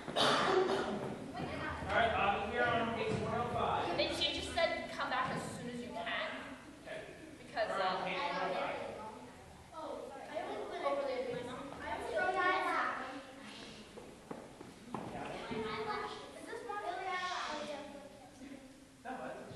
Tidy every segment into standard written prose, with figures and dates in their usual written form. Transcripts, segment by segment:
All right, Bobby, here on page 105. Then she just said come back as soon as you can. Okay. Because We're on page 105. No,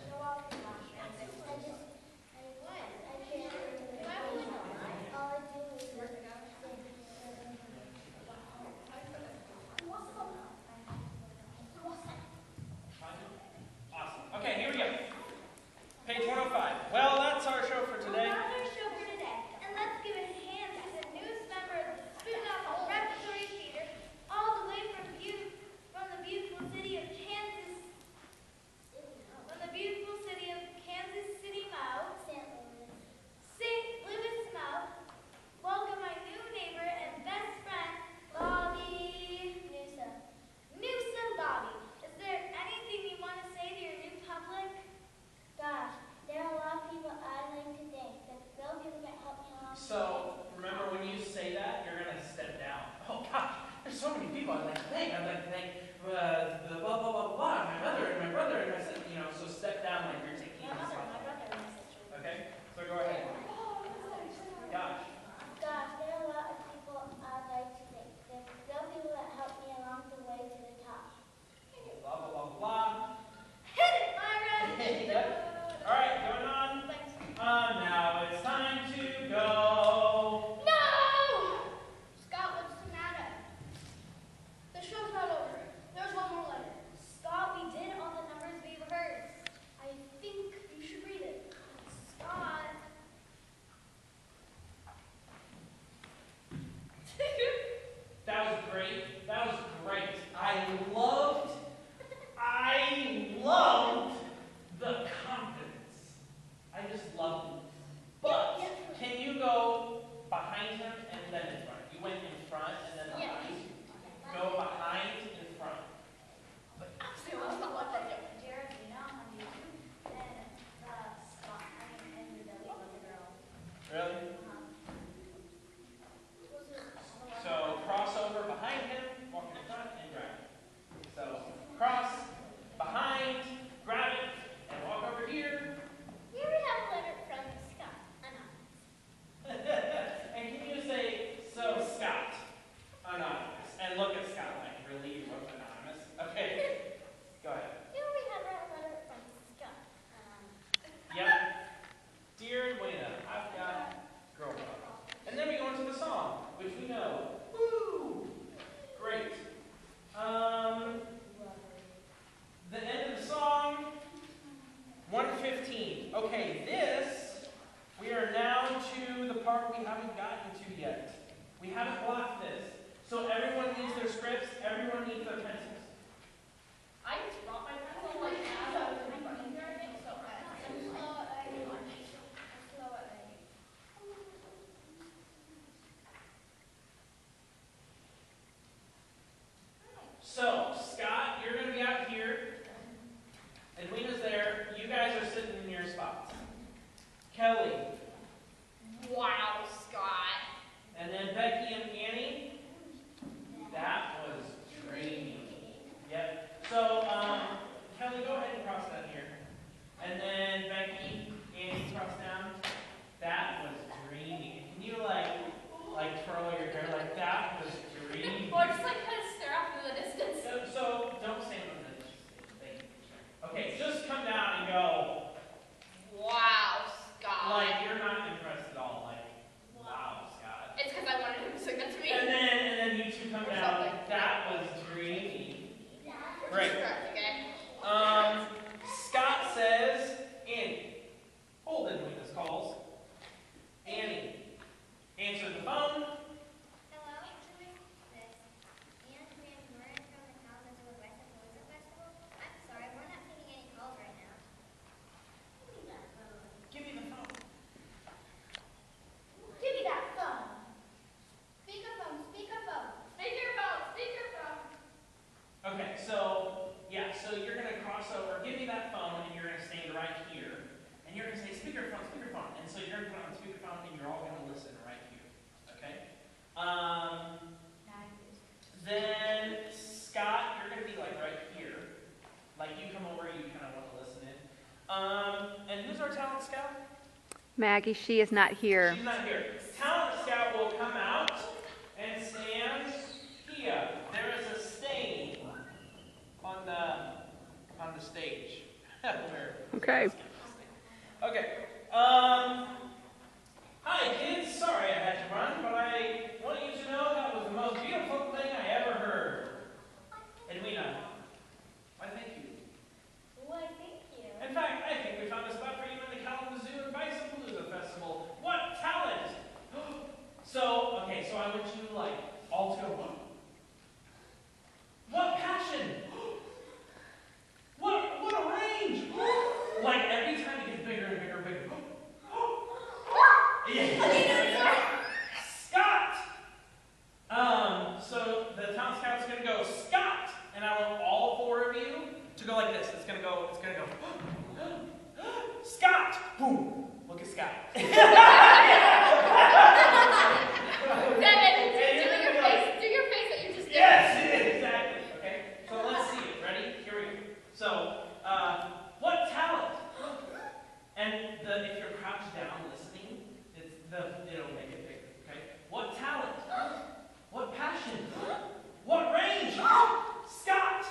awesome. Okay, here we go. Page 105. Well, that's our show for today. And let's give a hand to the newest member of the Student Alpha Repertory Theater, all the way from the beautiful city of Kansas. From the beautiful city of Kansas City, Mo. St. Louis, Mo. Welcome my new neighbor and best friend, Bobby Newsom Bobby. Is there anything you want to say to your new public? Gosh, there are a lot of people I'd like to thank. There are people that help me along. So, remember when you say that, you're going to step down. Oh, gosh, there's so many people I'd like to thank. I'd like to thank the blah, blah, blah, blah, my mother and my brother and my sister, you know, so step down like you're taking My this mother, off. my brother, and my sister. Okay, so go ahead. Gosh. Gosh, there are a lot of people I'd like to thank. There are people that help me along the way to the top. Blah, blah, blah, blah. Hit it, Myra! Yep. All right, going on. Now it's time to go. No! Scott, what's the matter? The show's not over. There's one more letter. Scott, we did all the numbers we rehearsed. I think you should read it. Scott. That was great. That was great. I loved the confidence. I just loved it. But can you go behind him and then in front? You went in front and then behind. Go behind and front. Jared, you know how you and Scott, and the Billy was a girl. Really? So cross over behind him, walk in front, and grab it. So cross, behind, grab it, and walk over here. Here we have a letter from Scott. And can you say, so Scott, anonymous, and look at Scott like really you wrote anonymous. Okay, go ahead. Here we have a letter from Scott. Yep. Dear Edwina, I've got girl power. And then we go into the song, which we know. Woo! Great. The end of the song, 1:15. Okay, we are now to the part we haven't gotten to yet. We haven't blocked this. So everyone needs their scripts, everyone needs their pencils. I just brought my pencil like as I was reading here, I think so. So, Scott, you're going to be out here. Edwina's there. You guys are sitting in your spots. Kelly. Wow, Scott. And then Becky and Annie. That was dreamy. Yep. So, Kelly, go ahead and cross down here. And then Becky, Annie, cross down. That was dreamy. Can you like twirl your hair like that was dreamy? Or just like kind of stare off into the distance. So don't stand on the thing. Okay, just come down and go. Wow, Scott. Like you're not impressed at all. Like, wow, Scott. It's because I wanted him to sing that to me. And then you two come Or down. something. That was dreamy. Right. Great. Correct, okay? Scott says, Annie, hold Edwina's calls. Annie, answer the phone. Hello, this Anne and Marin from the Kalamazoo West Music Festival. I'm sorry, we're not taking any calls right now. Give me the phone. Give me that phone. Speakerphone, speakerphone. Speakerphone, speakerphone. Okay, so yeah, so you're gonna cross over, give me that phone, and you're gonna stand right here, and you're gonna say speakerphone, speakerphone, and so you're gonna put on speakerphone, and you're all gonna listen right here. Okay. Then Scott Talent Scout? Maggie, she is not here. She's not here. Talent Scout will come out and stand here. There is a stain on the stage. Where- Okay. Okay. Hi kids. Sorry I had to run, but I want you to know that was the most beautiful thing I ever heard. Edwina, why thank you. Why, thank you. In fact, I think we found a spot for you in the Kalamazoo and Bicypalooza Festival. What talent! So I want you all to go. What passion! What a range! Like every time it gets bigger and bigger and bigger. Yeah. Scott! So the Talent Scout's gonna go, Scott! And I want all four of you to go like this. It's gonna go. Scott! Boom! Look at Scott. Devin, do your face that you just did. Yes, exactly. Okay. So let's see it. Ready? Here we go. So, what talent? And if you're crouched down listening, it'll make it bigger. Okay. What talent? What passion? What range? Scott!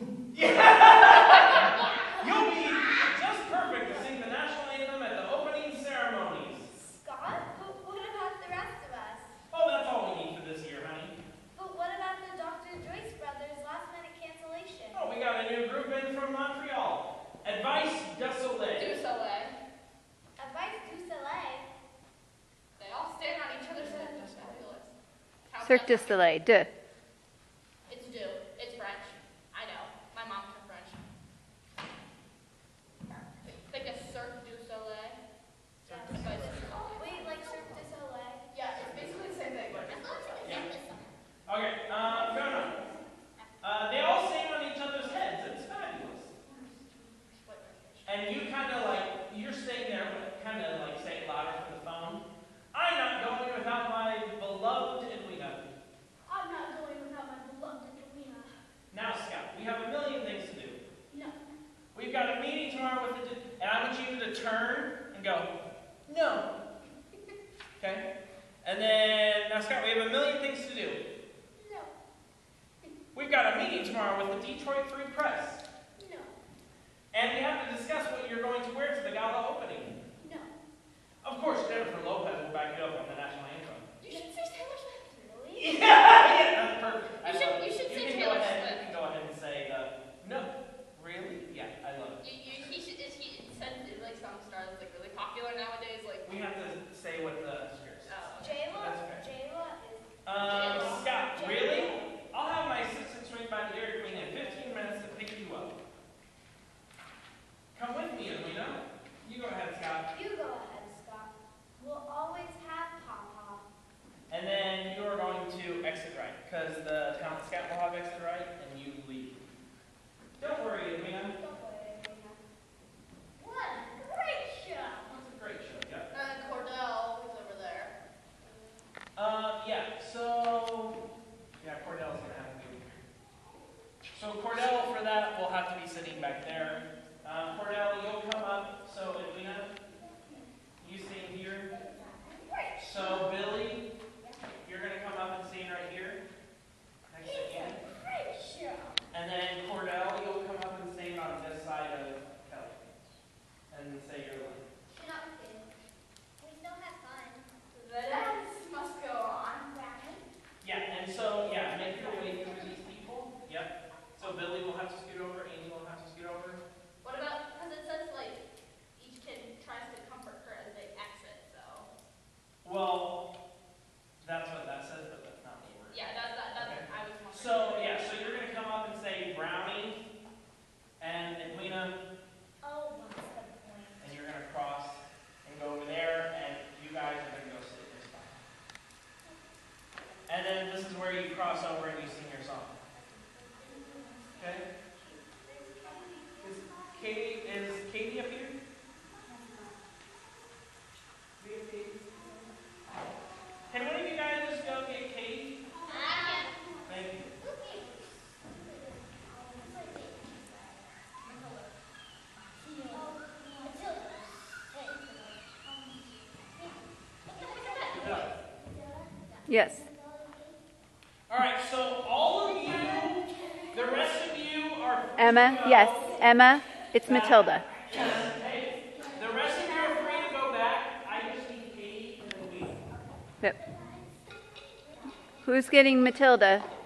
Yeah! You'll be just perfect to sing the national anthem at the opening ceremonies. Scott? But what about the rest of us? Oh, that's all we need for this year, honey. But what about the Dr. Joyce brothers' last-minute cancellation? Oh, we got a new group in from Montreal. Advice du Soleil. Du Soleil. Advice du Soleil. They all stand on each other's heads. That's fabulous. Cirque du Soleil. Duh. It's du. It's French. I know. My mom's from French. Like a Cirque du Soleil. But Wait, like Cirque du Soleil? yeah, it's basically the same thing. Okay, going on. They all stand on each other's heads. It's fabulous. And you you're staying there, but say it louder from the phone. I'm not going without my beloved Edwina. I'm not going without my beloved Edwina. Now, Scout, we have a million things to do. No. We've got a meeting tomorrow and I want you to turn and go, no. Okay? And then, now Scott, we have a million things to do. No. We've got a meeting tomorrow with the Detroit Free Press. No. And we have to discuss what you're going to wear to the gala opening. No. Of course, Jennifer Lopez will back you up on the national anthem. You should say Taylor Swift. Really? Yeah, that's perfect. I You love it. should say You can Taylor go ahead. Swift. You can go ahead and say no. Really? Yeah, I love it. He said like some star that's like really popular nowadays. Like We have to say what the script says. Jayla? That's okay. Jayla is... Scott, really? I'll have my assistant swing by the Dairy Queen in 15 minutes to pick you up. Come with me, Edwina. You go ahead, Scott. You go ahead, Scott. We'll always have Papa. And then you are going to exit right, because the Talent Scout will have exit right, and you leave. Don't worry, Edwina. Don't worry, Edwina. What a great show! That's a great show, yeah. and Cordell is over there. Cordell's gonna have to be. So Cordell, for that, will have to be sitting back there. Cordell, you'll come up. So Edwina, you stand here. So Billy, you're gonna come up and stand right here, next to Ann. Great show! And then Cordell, you'll come up and stand on this side of Kelly, and say your line. We still have fun. This must go on. Yeah, and make your way through these people. Yep. So Billy will have to scoot over, Amy will have to scoot over. What about, because it says like each kid tries to comfort her as they exit, so. Well, Yes. All right, so all of you, the rest of you are free Emma, to go. yes. Emma, it's Matilda. Hey, the rest of you are free to go back. I just need Katie and Louise. Yep. Who's getting Matilda?